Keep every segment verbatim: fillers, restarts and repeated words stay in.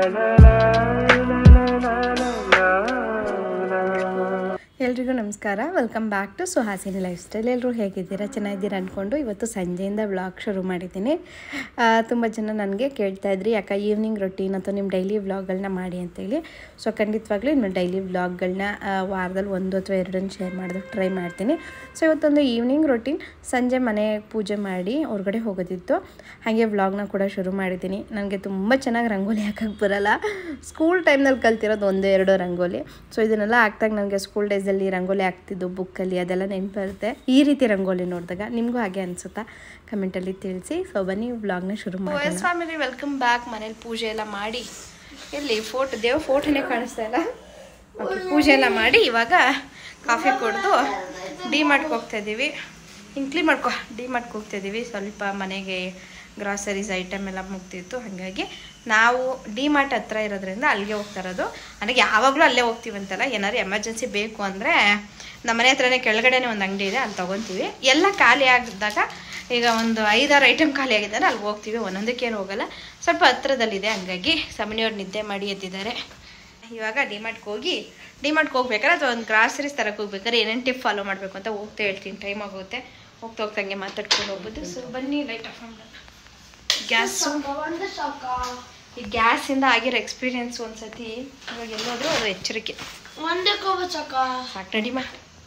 ಎಲ್ರಿಗೂ ನಮಸ್ಕಾರ, welcome back to Suhasini lifestyle. ಎಲ್ಲರೂ ಹೇಗಿದ್ದೀರಾ? ಚೆನ್ನಾಗಿದ್ದೀರಾ ಅಂದ್ಕೊಂಡು ಇವತ್ತು ಸಂಜೆಯಿಂದ ವ್ಲಾಗ್ ಶುರು ಮಾಡಿದ್ದೀನಿ. ತುಂಬ ಜನ ನನಗೆ ಕೇಳ್ತಾಯಿದ್ರಿ, ಯಾಕೆ ಈವ್ನಿಂಗ್ ರೊಟೀನ್ ಅಥವಾ ನಿಮ್ಮ ಡೈಲಿ ವ್ಲಾಗ್ಗಳನ್ನ ಮಾಡಿ ಅಂತೇಳಿ. ಸೊ ಖಂಡಿತವಾಗ್ಲೂ ಇನ್ನು ಡೈಲಿ ವ್ಲಾಗ್ಗಳನ್ನ ವಾರದಲ್ಲಿ ಒಂದು ಅಥವಾ ಎರಡನ್ನು ಶೇರ್ ಮಾಡೋದಕ್ಕೆ ಟ್ರೈ ಮಾಡ್ತೀನಿ. ಸೊ ಇವತ್ತೊಂದು ಈವ್ನಿಂಗ್ ರೊಟೀನ್, ಸಂಜೆ ಮನೆ ಪೂಜೆ ಮಾಡಿ ಹೊರಗಡೆ ಹೋಗೋದಿತ್ತು, ಹಾಗೆ ವ್ಲಾಗ್ನ ಕೂಡ ಶುರು ಮಾಡಿದ್ದೀನಿ. ನನಗೆ ತುಂಬ ಚೆನ್ನಾಗಿ ರಂಗೋಲಿ ಹಾಕೋಕ್ಕೆ ಬರೋಲ್ಲ. ಸ್ಕೂಲ್ ಟೈಮ್ನಲ್ಲಿ ಕಲ್ತಿರೋದು ಒಂದೋ ಎರಡೋ ರಂಗೋಲಿ. ಸೊ ಇದನ್ನೆಲ್ಲ ಹಾಕ್ದಾಗ ನನಗೆ ಸ್ಕೂಲ್ ಡೇಸಲ್ಲಿ ರಂಗೋಲಿ ಹಾಕ್ತಿದ್ದು ಬುಕ್ಕಲ್ಲಿ ಅದೆಲ್ಲ ನೆನಪು ಬರುತ್ತೆ. ಈ ರೀತಿ ರಂಗೋಲಿ ನೋಡಿದಾಗ ನಿಮಗೂ ಹಾಗೆ ಅನಿಸುತ್ತಾ? ಕಮೆಂಟಲ್ಲಿ ತಿಳಿಸಿ. ಸೊ ಬನ್ನಿ ವ್ಲಾಗ್ನ ಶುರು ಮಾಡಿ. Family welcome back. ಮನೇಲಿ ಪೂಜೆ ಎಲ್ಲ ಮಾಡಿ, ಎಲ್ಲಿ ಫೋಟೋ ದೇವ ಫೋಟೋನೇ ಕಾಣಿಸ್ತಾ ಇಲ್ಲ. ಓಕೆ, ಪೂಜೆ ಎಲ್ಲ ಮಾಡಿ ಇವಾಗ ಕಾಫಿ ಕುಡಿದು ಡಿ ಮಾರ್ಟ್ಗೆ ಹೋಗ್ತಾ ಇದ್ದೀವಿ. ಇಂಕ್ಲಿ ಮಾಡ್ಕೊ ಡಿ ಮಾರ್ಟ್ಗೆ ಹೋಗ್ತಾ ಇದ್ದೀವಿ. ಸ್ವಲ್ಪ ಮನೆಗೆ ಗ್ರಾಸರೀಸ್ ಐಟಮ್ ಎಲ್ಲ ಮುಗ್ತಿತ್ತು, ಹಾಗಾಗಿ ನಾವು ಡಿ ಮಾರ್ಟ್ ಹತ್ರ ಇರೋದ್ರಿಂದ ಅಲ್ಲಿಗೆ ಹೋಗ್ತಾ ಇರೋದು. ನನಗೆ ಯಾವಾಗಲೂ ಅಲ್ಲೇ ಹೋಗ್ತೀವಿ ಅಂತಲ್ಲ, ಏನಾದ್ರು ಎಮರ್ಜೆನ್ಸಿ ಬೇಕು ಅಂದರೆ ನಮ್ಮ ಮನೆ ಹತ್ರನೇ ಕೆಳಗಡೆನೇ ಒಂದು ಅಂಗಡಿ ಇದೆ, ಅಲ್ಲಿ ತೊಗೊತೀವಿ. ಎಲ್ಲ ಖಾಲಿ ಆಗಿದ್ದಾಗ, ಈಗ ಒಂದು ಐದಾರು ಐಟಮ್ ಖಾಲಿ ಆಗಿದ್ದಾರೆ, ಅಲ್ಲಿ ಹೋಗ್ತೀವಿ. ಒಂದೊಂದಕ್ಕೇನು ಹೋಗಲ್ಲ, ಸ್ವಲ್ಪ ಹತ್ರದಲ್ಲಿದೆ. ಹಂಗಾಗಿ ಸಮನಿಯವ್ರು ನಿದ್ದೆ ಮಾಡಿ ಎದ್ದಿದ್ದಾರೆ. ಇವಾಗ ಡಿ ಮಾರ್ಟ್ಗೆ ಹೋಗಿ ಡಿ ಮಾರ್ಟ್ಗೆ ಹೋಗ್ಬೇಕಾದ್ರೆ ಅಥವಾ ಒಂದು ಗ್ರಾಸರೀಸ್ ತರಕ್ಕೆ ಹೋಗ್ಬೇಕಾದ್ರೆ ಏನೇನು ಟಿಪ್ ಫಾಲೋ ಮಾಡಬೇಕು ಅಂತ ಹೋಗ್ತಾ ಹೇಳ್ತೀನಿ. ಟೈಮ್ ಆಗುತ್ತೆ, ಹೋಗ್ತಾ ಹೋಗ್ತಂಗೆ ಮಾತಾಡ್ಕೊಂಡು ಹೋಗ್ಬೋದು. ಸೊ ಬನ್ನಿ, ಲೈಟ್ ಆಫ್ ಮಾಡಿ. ಗ್ಯಾಸು ಈ ಗ್ಯಾಸಿಂದ ಆಗಿರೋ ಎಕ್ಸ್ಪೀರಿಯನ್ಸ್ ಒಂದ್ಸತಿ ಇವಾಗ ಎಲ್ಲೋದ್ರೂ ಅದು ಎಚ್ಚರಿಕೆ. ಸಾಕು ರೆಡಿಮಾ,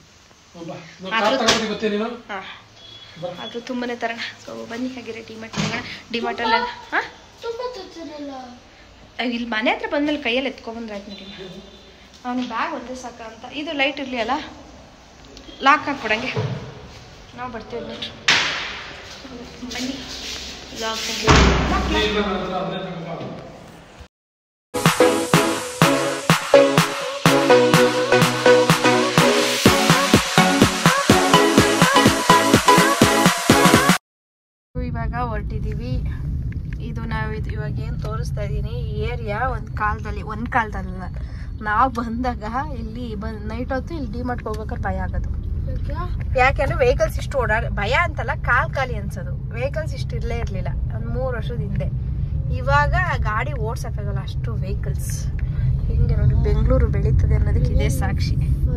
ಅದು ತುಂಬಾನೇ ತರೋಣ. ಸೊ ಬನ್ನಿ, ಹಾಗೆ ಡಿಮಾರ್ಟ್ ಹೋಗೋಣ. ಡಿಮಾರ್ಟಲ್ಲ ಹಾಂ ಇಲ್ಲಿ ಮನೆ ಹತ್ರ ಬಂದ್ಮೇಲೆ ಕೈಯಲ್ಲಿ ಎತ್ಕೊಬಂದ್ರೆ ಆಯ್ತು ನೋಡಿ. ಅವ್ನಿಗೆ ಬ್ಯಾಗ್ ಒಂದೇ ಸಾಕ ಅಂತ. ಇದು ಲೈಟ್ ಇರಲಿ ಅಲ್ಲ, ಲಾಕ್ ಹಾಕ್ಕೊಡಂಗೆ. ನಾವು ಬರ್ತೀವಿ ನೋಡಿ, ಬನ್ನಿ. ಲಾಕ್ ಇವಾಗ ಹೊರಟಿದ್ದೀವಿ. ಇದು ನಾವು ಇದು ಇವಾಗ ಏನು ತೋರಿಸ್ತಾ ಇದ್ದೀನಿ, ಈ ಏರಿಯಾ ಒಂದು ಕಾಲದಲ್ಲಿ ಒಂದು ಕಾಲದಲ್ಲ ನಾವು ಬಂದಾಗ ಇಲ್ಲಿ ಬಂದು ನೈಟ್ ಹೊತ್ತು ಇಲ್ಲಿ ಡಿ ಮಾರ್ಟ್ಗೆ ಹೋಗ್ಬೇಕಾದ್ರೆ ಭಯ ಆಗೋದು. ಯಾಕೆಂದ್ರೆ ವೆಹಿಕಲ್ಸ್ ಇಷ್ಟು ಓಡಾಡ ಭಯ ಅಂತಲ್ಲ, ಕಾಲ್ ಖಾಲಿ ಅನ್ಸೋದು. ವೆಹಿಕಲ್ಸ್ ಇಷ್ಟು ಇರಲೇ ಇರಲಿಲ್ಲ ಒಂದು ಮೂರು ವರ್ಷದ ಹಿಂದೆ. ಇವಾಗ ಗಾಡಿ ಓಡ್ಸಕ್ಕಾಗಲ್ಲ, ಅಷ್ಟು ವೆಹಿಕಲ್ಸ್. ಹಿಂಗೆ ನೋಡಿ, ಬೆಂಗಳೂರು ಬೆಳೀತದೆ ಅನ್ನೋದಕ್ಕೆ ಇದೇ ಸಾಕ್ಷಿ.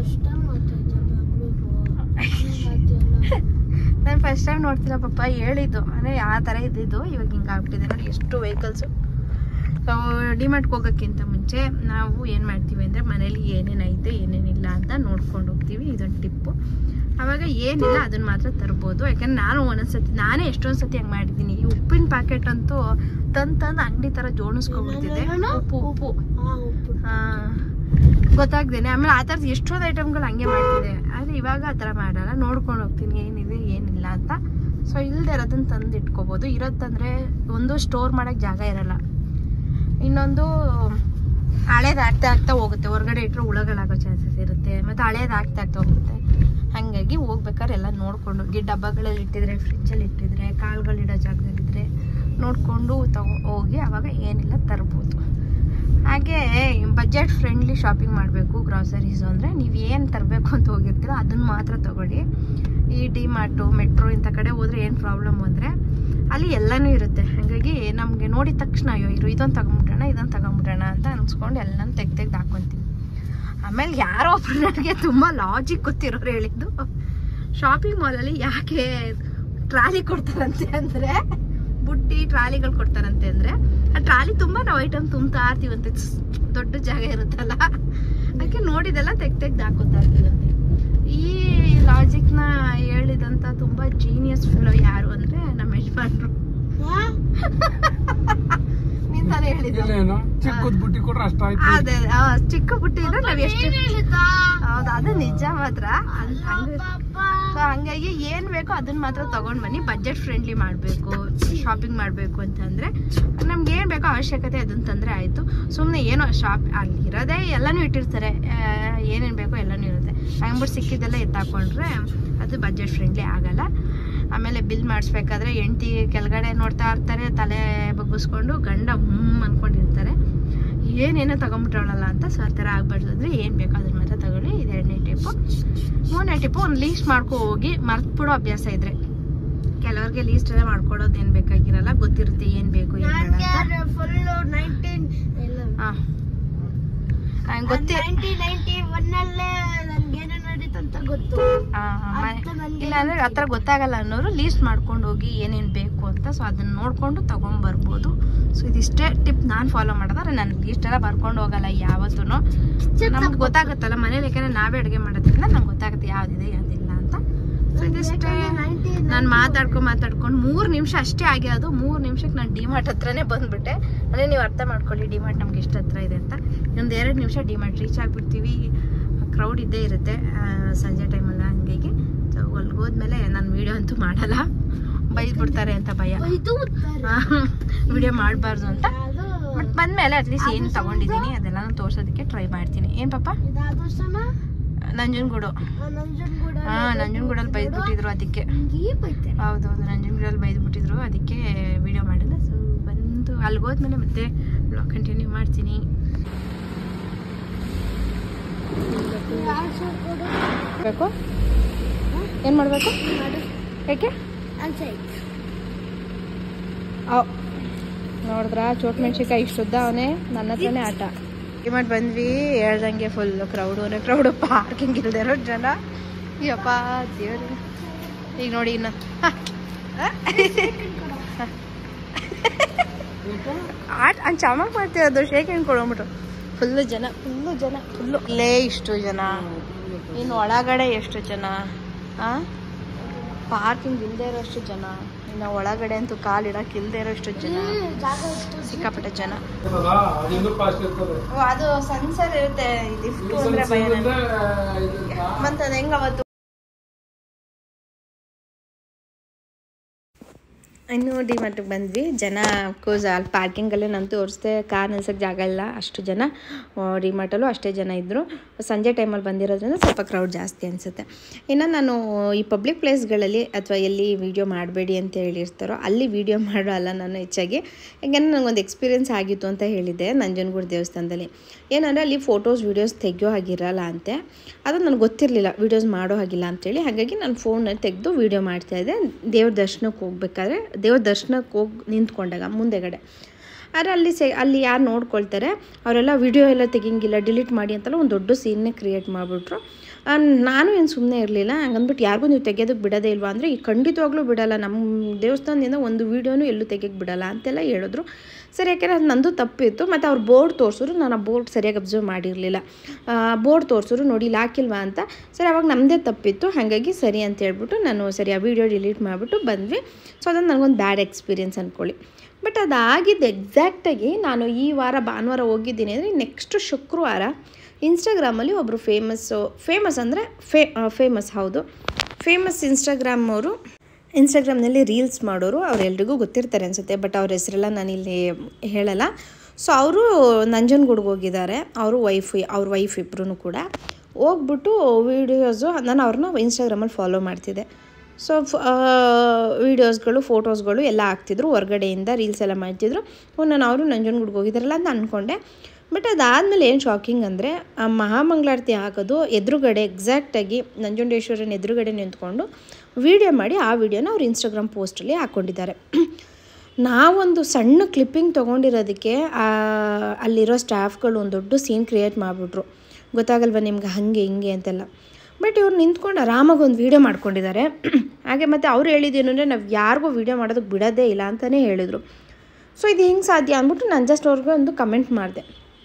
ನಾನು ಫಸ್ಟ್ ಟೈಮ್ ನೋಡ್ತೀರ ಪಾಪ ಹೇಳಿದ್ದು, ಅಂದರೆ ಆ ಥರ ಇದ್ದಿದ್ದು. ಇವಾಗ ಹಿಂಗೆ ಆಗ್ಬಿಟ್ಟಿದೆ ನೋಡಿ, ಎಷ್ಟು ವೆಹಿಕಲ್ಸು. ಸೊ ಡಿಮಾರ್ಟ್ಗೆ ಹೋಗೋಕ್ಕಿಂತ ಮುಂಚೆ ನಾವು ಏನು ಮಾಡ್ತೀವಿ ಅಂದರೆ ಮನೇಲಿ ಏನೇನೈತೆ ಏನೇನಿಲ್ಲ ಅಂತ ನೋಡ್ಕೊಂಡು ಹೋಗ್ತೀವಿ. ಇದೊಂದು ಟಿಪ್ಪು. ಆವಾಗ ಏನಿಲ್ಲ ಅದನ್ನು ಮಾತ್ರ ತರ್ಬೋದು. ಯಾಕಂದ್ರೆ ನಾನು ಒಂದೊಂದ್ಸತಿ ನಾನೇ ಎಷ್ಟೊಂದು ಸತಿ ಹಂಗೆ ಮಾಡಿದ್ದೀನಿ. ಈ ಉಪ್ಪಿನ ಪ್ಯಾಕೆಟ್ ಅಂತೂ ತಂದು ತಂದು ಅಂಗಡಿ ಥರ ಜೋಣಿಸ್ಕೊಬಿಡ್ತಿದ್ದೆ. ಉಪ್ಪು ಉಪ್ಪು ಹಾಂ ಗೊತ್ತಾಗ್ದೇನೆ. ಆಮೇಲೆ ಆ ಥರದ್ದು ಎಷ್ಟೊಂದು ಐಟಮ್ಗಳು ಹಂಗೆ ಮಾಡ್ತಿದ್ದೆ. ಆದರೆ ಇವಾಗ ಆ ಥರ ಮಾಡಲ್ಲ, ನೋಡ್ಕೊಂಡು ಹೋಗ್ತೀನಿ ಏನಿದೆ ಏನಿಲ್ಲ ಅಂತ. ಸೊ ಇಲ್ಲದೆ ಇರೋದನ್ನು ತಂದು ಇಟ್ಕೋಬೋದು. ಇರೋದಂದರೆ ಒಂದು ಸ್ಟೋರ್ ಮಾಡೋಕ್ಕೆ ಜಾಗ ಇರಲ್ಲ, ಇನ್ನೊಂದು ಹಳೇದು ಆಗ್ತಾ ಆಗ್ತಾ ಹೋಗುತ್ತೆ. ಹೊರಗಡೆ ಇಟ್ಟರೆ ಹುಳಗಳಾಗೋ ಚಾನ್ಸಸ್ ಇರುತ್ತೆ, ಮತ್ತು ಹಳೇದು ಆಗ್ತಾ ಆಗ್ತಾ ಹೋಗುತ್ತೆ. ಹಾಗಾಗಿ ಹೋಗ್ಬೇಕಾದ್ರೆ ಎಲ್ಲ ನೋಡ್ಕೊಂಡು ಹೋಗಿ, ಡಬ್ಬಗಳಲ್ಲಿ ಇಟ್ಟಿದ್ರೆ, ಫ್ರಿಜ್ಜಲ್ಲಿ ಇಟ್ಟಿದ್ರೆ, ಕಾಳುಗಳಿಡೋ ಜಾಗದಲ್ಲಿದ್ದರೆ ನೋಡಿಕೊಂಡು ತಗೋ ಹೋಗಿ ಆವಾಗ ಏನಿಲ್ಲ ತರ್ಬೋದು. ಹಾಗೆ ಬಜೆಟ್ ಫ್ರೆಂಡ್ಲಿ ಶಾಪಿಂಗ್ ಮಾಡಬೇಕು ಗ್ರಾಸರೀಸು ಅಂದರೆ, ನೀವು ಏನು ತರಬೇಕು ಅಂತ ಹೋಗಿರ್ತೀರೋ ಅದನ್ನು ಮಾತ್ರ ತೊಗೊಳ್ಳಿ. ಈ ಡಿ ಮಾರ್ಟು, ಮೆಟ್ರೋ ಇಂಥ ಕಡೆ ಹೋದರೆ ಏನು ಪ್ರಾಬ್ಲಮ್ ಅಂದರೆ ಅಲ್ಲಿ ಎಲ್ಲನೂ ಇರುತ್ತೆ. ಹಾಗಾಗಿ ನಮಗೆ ನೋಡಿದ ತಕ್ಷಣ ಅಯ್ಯೋ ಇರು ಇದೊಂದು ತಗೊಂಬಿಡೋಣ ಇದೊಂದು ತಗೊಂಬಿಡೋಣ ಅಂತ ಅನ್ಸ್ಕೊಂಡು ಎಲ್ಲನೂ ತೆಗ್ದು ತೆಗ್ದು ಹಾಕ್ಕೊತೀವಿ. ಆಮೇಲೆ ಯಾರೋ ಒಬ್ರು ನನಗೆ ತುಂಬ ಲಾಜಿಕ್ ಗೊತ್ತಿರೋರು ಹೇಳಿದ್ದು, ಶಾಪಿಂಗ್ ಮಾಲಲ್ಲಿ ಯಾಕೆ ಟ್ರಾಲಿ ಕೊಡ್ತಾರಂತೆ ಅಂದರೆ, ಬುಟ್ಟಿ ಟ್ರಾಲಿಗಳು ಕೊಡ್ತಾರಂತೆ ಅಂದರೆ, ಆ ಟ್ರಾಲಿ ತುಂಬ ನಾವು ಐಟಮ್ ತುಂಬ್ತಾ ಇರ್ತೀವಂತೆ, ದೊಡ್ಡ ಜಾಗ ಇರುತ್ತಲ್ಲ, ಅದಕ್ಕೆ ನೋಡಿದೆಲ್ಲ ತೆಗ್ದು ತೆಗ್ದು ಹಾಕೋತಾ ಇರ್ತೀವಂತೆ. ಈ ಲಾಜಿಕ್ನ ಹೇಳಿದಂಥ ತುಂಬ ಜೀನಿಯಸ್ ಫೆಲೋ ಯಾರು ಅಂದರೆ ನಮ್ಮ ಯಜಮಾನ್ರು. ನಿಂತಾನೆ ಹೇಳಿದ್ರು, ಅದೇ ಚಿಕ್ಕ ಬುಟ್ಟಿ ಇದ್ರೆ ನಾವ್ ಎಷ್ಟು ಹೌದು, ಅದು ನಿಜ ಮಾತ್ರ. ಸೊ ಹಂಗಾಗಿ ಏನ್ ಬೇಕೋ ಅದನ್ನ ಮಾತ್ರ ತಗೊಂಡ್ ಬನ್ನಿ. ಬಜೆಟ್ ಫ್ರೆಂಡ್ಲಿ ಮಾಡ್ಬೇಕು ಶಾಪಿಂಗ್ ಮಾಡ್ಬೇಕು ಅಂತಂದ್ರೆ ನಮ್ಗೆ ಏನ್ ಬೇಕೋ ಅವಶ್ಯಕತೆ ಅದನ್ನ ತಂದ್ರೆ ಆಯ್ತು. ಸುಮ್ನೆ ಏನೋ ಶಾಪ್ ಅಲ್ಲಿ ಇರೋದೇ ಎಲ್ಲಾನು ಇಟ್ಟಿರ್ತಾರೆ, ಏನೇನ್ ಬೇಕೋ ಎಲ್ಲಾನು ಇರುತ್ತೆ. ಹಂಗ್ಬಿಟ್ಟು ಸಿಕ್ಕಿದ್ದೆಲ್ಲ ಎತ್ತಾಕೊಂಡ್ರೆ ಅದು ಬಜೆಟ್ ಫ್ರೆಂಡ್ಲಿ ಆಗಲ್ಲ. ಆಮೇಲೆ ಬಿಲ್ ಮಾಡಿಸ್ಬೇಕಾದ್ರೆ ಹೆಂಡತಿ ಕೆಳಗಡೆ ನೋಡ್ತಾ ಇರ್ತಾರೆ, ತಲೆ ಬಗ್ಗಿಸ್ಕೊಂಡು, ಗಂಡ ಹ್ಮ್ ಅನ್ಕೊಂಡಿರ್ತಾರೆ, ಏನೇನೋ ತಗೊಂಬಿಟ್ರಲ್ಲ ಅಂತ. ಸೊ ಆ ಥರ ಆಗ್ಬಾರ್ದು. ಅಂದರೆ ಏನು ಬೇಕೋ ಅದ್ರ ಮಾತ್ರ ತಗೊಳ್ಳಿ. ಇದು ಎರಡನೇ ಟಿಪ್ಪು. ಮೂರನೇ ಟಿಪ್ಪು, ಒಂದು ಲೀಸ್ಟ್ ಮಾಡ್ಕೊ ಹೋಗಿ ಮರ್ತ್ಬಿಡೋ ಅಭ್ಯಾಸ ಇದ್ರೆ ಕೆಲವ್ರಿಗೆ ಲೀಸ್ಟ್ ಎಲ್ಲ ಮಾಡ್ಕೊಡೋದು ಏನು ಬೇಕಾಗಿರಲ್ಲ, ಗೊತ್ತಿರುತ್ತೆ ಏನು ಬೇಕು ಏನು ಬೇಡ ಅಂತ. ಗೊತ್ತಿ ಇಲ್ಲ ಅಂದ್ರೆ ಆತರ ಗೊತ್ತಾಗಲ್ಲ ಅನ್ನೋರು ಲೀಸ್ಟ್ ಮಾಡ್ಕೊಂಡು ಹೋಗಿ ಏನೇನು ಬೇಕು ಅಂತ. ಸೊ ಅದನ್ನ ನೋಡ್ಕೊಂಡು ತಗೊಂಡ್ ಬರ್ಬೋದು. ಸೊ ಇದಿಷ್ಟೇ ಟಿಪ್ ನಾನು ಫಾಲೋ ಮಾಡಿದ್ರೆ ನಾನು ಲೀಸ್ಟ್ ಎಲ್ಲ ಬರ್ಕೊಂಡು ಹೋಗಲ್ಲ ಯಾವತ್ತೂ. ನಮ್ಗೆ ಗೊತ್ತಾಗುತ್ತಲ್ಲ ಮನೇಲಿ, ಯಾಕಂದ್ರೆ ನಾವೇ ಅಡುಗೆ ಮಾಡೋದ್ರಿಂದ ನಂಗೆ ಗೊತ್ತಾಗುತ್ತೆ ಯಾವ್ದಿದೆ ಯಾವ್ದಿಲ್ಲ ಅಂತ. ಸೊ ಇದಿಷ್ಟೇ. ನಾನು ಮಾತಾಡ್ಕೊಂಡು ಮಾತಾಡ್ಕೊಂಡು ಮೂರು ನಿಮಿಷ ಅಷ್ಟೇ ಆಗಿರೋದು. ಮೂರು ನಿಮಿಷಕ್ಕೆ ನಾನು ಡಿಮಾರ್ಟ್ ಹತ್ರನೇ ಬಂದ್ಬಿಟ್ಟೆ. ಅಂದರೆ ನೀವು ಅರ್ಥ ಮಾಡ್ಕೊಳ್ಳಿ ಡಿಮಾರ್ಟ್ ನಮ್ಗೆ ಎಷ್ಟು ಹತ್ರ ಇದೆ ಅಂತ. ಇನ್ನೊಂದು ಎರಡು ನಿಮಿಷ ಡಿಮಾರ್ಟ್ ರೀಚ್ ಆಗಿಬಿಡ್ತೀವಿ. ಕ್ರೌಡ್ ಇದ್ದೇ ಇರುತ್ತೆ ಸಂಜೆ ಟೈಮಲ್ಲ, ಹಂಗಾಗಿ. ಸೊ ಅಲ್ಲಿಗೆ ಹೋದ್ಮೇಲೆ ನಾನು ವಿಡಿಯೋ ಅಂತೂ ಮಾಡಲ್ಲ, ಬೈದ್ಬಿಡ್ತಾರೆ ಅಂತ ಭಯ, ವಿಡಿಯೋ ಮಾಡಬಾರ್ದು ಅಂತ. ಬಟ್ ಬಂದಮೇಲೆ ಅಟ್ಲೀಸ್ಟ್ ಏನು ತಗೊಂಡಿದ್ದೀನಿ ಅದೆಲ್ಲ ತೋರ್ಸೋದಕ್ಕೆ ಟ್ರೈ ಮಾಡ್ತೀನಿ. ಏನು ಪಾಪ? ನಂಜನಗೂಡು. ಹಾ, ನಂಜನಗೂಡಲ್ಲಿ ಬೈದ್ಬಿಟ್ಟಿದ್ರು, ಅದಕ್ಕೆ. ಹೌದೌದು, ನಂಜನಗೂಡಲ್ಲಿ ಬೈದ್ಬಿಟ್ಟಿದ್ರು, ಅದಕ್ಕೆ ವಿಡಿಯೋ ಮಾಡಿಲ್ಲ. ಸೊ ಬಂದು ಅಲ್ಲಿಗೆ ಹೋದ್ಮೇಲೆ ಮತ್ತೆ ಬ್ಲಾಗ್ ಕಂಟಿನ್ಯೂ ಮಾಡ್ತೀನಿ. ಬೇಕು ಏನು ಮಾಡಬೇಕು? ಯಾಕೆ ನೋಡಿದ್ರ ಚೋಟ್ ಮೆಣಸಿಕಾಯಿ ಇಷ್ಟುದ್ದ ಅವನೇ ನನ್ನ ಹತ್ರನೇ ಆಟ. ಡಿಮಾರ್ಟ್ ಬಂದ್ವಿ, ಹೇಳ್ದಂಗೆ ಫುಲ್ ಕ್ರೌಡು ಕ್ರೌಡು ಪಾರ್ಕಿಂಗ್ ಇಲ್ಲದೆ ಇರೋ ಜನ. ಯಪ್ಪ ದೇವ್ರು. ಈಗ ನೋಡಿ ಇನ್ನು ಆಟ ಅನ್ ಚಮಕ್ ಮಾಡ್ತಿರೋದು, ಶೇಕ್ ಕೊಡೋಗ್ಬಿಟ್ಟು ಫುಲ್ಲು ಜನ ಫುಲ್ಲು ಜನ ಫುಲ್ಲು. ಇಲ್ಲೇ ಇಷ್ಟು ಜನ, ಇನ್ನು ಒಳಗಡೆ ಎಷ್ಟು ಜನ. ಹಾಂ, ಪಾರ್ಕಿಂಗ್ ಇಲ್ಲದೆ ಇರೋಷ್ಟು ಜನ, ಇನ್ನು ಒಳಗಡೆ ಅಂತೂ ಕಾಲು ಇಡಕ್ಕೆ ಇಲ್ಲದೆ ಇರೋಷ್ಟು ಜನ, ಸಿಕ್ಕಾಪಟ್ಟೆ ಜನ. ಅದು ಸನ್ಸರ್ ಇರುತ್ತೆ, ಲಿಫ್ಟ್ ಅಂದ್ರೆ ಭಯ ಮತ್ತೆ ಅದು ಹೆಂಗ ಅವತ್ತು. ಇನ್ನು ಡಿಮಾರ್ಟ್ಗೆ ಬಂದ್ವಿ. ಜನ ಕೋಸ್ ಅಲ್ಲಿ ಪಾರ್ಕಿಂಗಲ್ಲೇ ನಾನು ತೋರಿಸ್ದೆ, ಕಾರ್ ನಿಲ್ಸೋಕ್ಕೆ ಜಾಗ ಇಲ್ಲ, ಅಷ್ಟು ಜನ. ಡಿಮಾರ್ಟಲ್ಲೂ ಅಷ್ಟೇ ಜನ ಇದ್ದರು. ಸಂಜೆ ಟೈಮಲ್ಲಿ ಬಂದಿರೋದ್ರಿಂದ ಸ್ವಲ್ಪ ಕ್ರೌಡ್ ಜಾಸ್ತಿ ಅನಿಸುತ್ತೆ. ಇನ್ನು ನಾನು ಈ ಪಬ್ಲಿಕ್ ಪ್ಲೇಸ್ಗಳಲ್ಲಿ ಅಥವಾ ಎಲ್ಲಿ ವೀಡಿಯೋ ಮಾಡಬೇಡಿ ಅಂತ ಹೇಳಿರ್ತಾರೋ ಅಲ್ಲಿ ವೀಡಿಯೋ ಮಾಡೋಲ್ಲ ನಾನು ಹೆಚ್ಚಾಗಿ. ಯಾಕೆಂದರೆ ನನಗೊಂದು ಎಕ್ಸ್ಪೀರಿಯೆನ್ಸ್ ಆಗಿತ್ತು ಅಂತ ಹೇಳಿದ್ದೆ ನಂಜನಗೂಡು ದೇವಸ್ಥಾನದಲ್ಲಿ. ಏನಂದರೆ ಅಲ್ಲಿ ಫೋಟೋಸ್ ವೀಡಿಯೋಸ್ ತೆಗೆಯೋ ಹಾಗಿರಲ್ಲ ಅಂತೆ. ಅದು ನನಗೆ ಗೊತ್ತಿರಲಿಲ್ಲ ವೀಡಿಯೋಸ್ ಮಾಡೋ ಹಾಗಿಲ್ಲ ಅಂತೇಳಿ. ಹಾಗಾಗಿ ನಾನು ಫೋನಲ್ಲಿ ತೆಗೆದು ವೀಡಿಯೋ ಮಾಡ್ತಾಯಿದ್ದೆ. ದೇವ್ರ ದರ್ಶನಕ್ಕೆ ಹೋಗ್ಬೇಕಾದ್ರೆ, ದೇವ್ರ ದರ್ಶನಕ್ಕೆ ಹೋಗಿ ನಿಂತ್ಕೊಂಡಾಗ ಮುಂದೆಗಡೆ. ಆದರೆ ಅಲ್ಲಿ ಸೆ ಅಲ್ಲಿ ಯಾರು ನೋಡ್ಕೊಳ್ತಾರೆ ಅವರೆಲ್ಲ ವೀಡಿಯೋ ಎಲ್ಲ ತೆಗಿಯಂಗಿಲ್ಲ, ಡಿಲೀಟ್ ಮಾಡಿ ಅಂತೆಲ್ಲ ಒಂದು ದೊಡ್ಡ ಸೀನ್ನೇ ಕ್ರಿಯೇಟ್ ಮಾಡಿಬಿಟ್ರು. ನಾನು ಏನು ಸುಮ್ಮನೆ ಇರಲಿಲ್ಲ. ಹಂಗಂದ್ಬಿಟ್ಟು ಯಾರಿಗೂ ನೀವು ತೆಗೆಯೋದಕ್ಕೆ ಬಿಡೋದೇ ಇಲ್ವಾ ಅಂದರೆ, ಈ ಖಂಡಿತವಾಗ್ಲೂ ಬಿಡೋಲ್ಲ, ನಮ್ಮ ದೇವಸ್ಥಾನದಿಂದ ಒಂದು ವೀಡಿಯೋನೂ ಎಲ್ಲೂ ತೆಗಿಯೋಕ್ಕೆ ಬಿಡೋಲ್ಲ ಅಂತೆಲ್ಲ ಹೇಳಿದ್ರು. ಸರಿ, ಯಾಕೆಂದರೆ ಅದು ನಂದು ತಪ್ಪಿತ್ತು. ಮತ್ತು ಅವ್ರು ಬೋರ್ಡ್ ತೋರಿಸಿದ್ರು, ನಾನು ಆ ಬೋರ್ಡ್ ಸರಿಯಾಗಿ ಅಬ್ಸರ್ವ್ ಮಾಡಿರಲಿಲ್ಲ. ಬೋರ್ಡ್ ತೋರಿಸಿದ್ರು, ನೋಡಿ ಇಲ್ಲಿ ಹಾಕಿಲ್ವಾ ಅಂತ. ಸರಿ, ಅವಾಗ ನಮ್ಮದೇ ತಪ್ಪಿತ್ತು. ಹಾಗಾಗಿ ಸರಿ ಅಂತ ಹೇಳ್ಬಿಟ್ಟು ನಾನು ಸರಿ ಆ ವೀಡಿಯೋ ಡಿಲೀಟ್ ಮಾಡಿಬಿಟ್ಟು ಬಂದ್ವಿ. ಸೊ ಅದನ್ನು ನನಗೊಂದು ಬ್ಯಾಡ್ ಎಕ್ಸ್ಪೀರಿಯೆನ್ಸ್ ಅಂದ್ಕೊಳ್ಳಿ. ಬಟ್ ಅದಾಗಿದ್ದು ಎಕ್ಸಾಕ್ಟಾಗಿ ನಾನು ಈ ವಾರ ಭಾನುವಾರ ಹೋಗಿದ್ದೀನಿ ಅಂದರೆ, ನೆಕ್ಸ್ಟ್ ಶುಕ್ರವಾರ ಇನ್ಸ್ಟಾಗ್ರಾಮಲ್ಲಿ ಒಬ್ಬರು ಫೇಮಸ್ಸು ಫೇಮಸ್ ಅಂದರೆ ಫೇ ಫೇಮಸ್ ಹೌದು ಫೇಮಸ್ ಇನ್ಸ್ಟಾಗ್ರಾಮ್ ಅವರು ಇನ್ಸ್ಟಾಗ್ರಾಮ್ನಲ್ಲಿ ರೀಲ್ಸ್ ಮಾಡೋರು, ಅವರೆಲ್ರಿಗೂ ಗೊತ್ತಿರ್ತಾರೆ ಅನಿಸುತ್ತೆ. ಬಟ್ ಅವ್ರ ಹೆಸರೆಲ್ಲ ನಾನಿಲ್ಲಿ ಹೇಳಲ್ಲ. ಸೊ ಅವರು ನಂಜನಗೂಡಿಗೆ ಹೋಗಿದ್ದಾರೆ, ಅವರು ವೈಫ್ ಅವ್ರ ವೈಫ್ ಇಬ್ಬರೂ ಕೂಡ ಹೋಗ್ಬಿಟ್ಟು ವೀಡಿಯೋಸು. ನಾನು ಅವ್ರನ್ನ ಇನ್ಸ್ಟಾಗ್ರಾಮಲ್ಲಿ ಫಾಲೋ ಮಾಡ್ತಿದ್ದೆ. ಸೊ ವೀಡಿಯೋಸ್ಗಳು ಫೋಟೋಸ್ಗಳು ಎಲ್ಲ ಹಾಕ್ತಿದ್ರು, ಹೊರಗಡೆಯಿಂದ ರೀಲ್ಸ್ ಎಲ್ಲ ಮಾಡ್ತಿದ್ರು. ನಾನು ಅವರು ನಂಜನಗೂಡಿಗೆ ಹೋಗಿದ್ದಾರಲ್ಲ ಅಂತ ಅಂದ್ಕೊಂಡೆ. ಬಟ್ ಅದಾದಮೇಲೆ ಏನು ಶಾಕಿಂಗ್ ಅಂದರೆ, ಆ ಮಹಾಮಂಗಳಾರತಿ ಆಗೋದು ಎದುರುಗಡೆ ಎಕ್ಸಾಕ್ಟಾಗಿ ನಂಜುಂಡೇಶ್ವರನ ಎದುರುಗಡೆ ನಿಂತ್ಕೊಂಡು ವೀಡಿಯೋ ಮಾಡಿ ಆ ವಿಡಿಯೋನ ಅವ್ರು ಇನ್ಸ್ಟಾಗ್ರಾಮ್ ಪೋಸ್ಟಲ್ಲಿ ಹಾಕ್ಕೊಂಡಿದ್ದಾರೆ. ನಾವೊಂದು ಸಣ್ಣ ಕ್ಲಿಪ್ಪಿಂಗ್ ತೊಗೊಂಡಿರೋದಕ್ಕೆ ಅಲ್ಲಿರೋ ಸ್ಟಾಫ್ಗಳು ಒಂದು ದೊಡ್ಡ ಸೀನ್ ಕ್ರಿಯೇಟ್ ಮಾಡಿಬಿಟ್ರು. ಗೊತ್ತಾಗಲ್ವ ನಿಮ್ಗೆ ಹಾಗೆ ಹಿಂಗೆ ಅಂತೆಲ್ಲ. ಬಟ್ ಇವ್ರು ನಿಂತ್ಕೊಂಡು ಆರಾಮಾಗಿ ಒಂದು ವೀಡಿಯೋ ಮಾಡ್ಕೊಂಡಿದ್ದಾರೆ. ಹಾಗೆ ಮತ್ತು ಅವ್ರು ಹೇಳಿದ್ದೇನು ಅಂದರೆ, ನಾವು ಯಾರಿಗೂ ವೀಡಿಯೋ ಮಾಡೋದಕ್ಕೆ ಬಿಡೋದೇ ಇಲ್ಲ ಅಂತಲೇ ಹೇಳಿದರು. ಸೊ ಇದು ಹೆಂಗೆ ಸಾಧ್ಯ ಅಂದ್ಬಿಟ್ಟು ನಾನು ಜಸ್ಟ್ ಅವ್ರಿಗೆ ಒಂದು ಕಮೆಂಟ್ ಮಾಡಿದೆ,